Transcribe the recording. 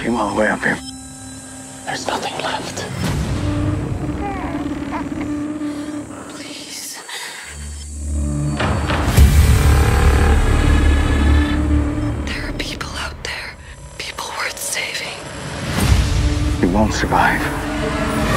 came all the way up here. There's nothing left. Please. There are people out there. People worth saving. You won't survive.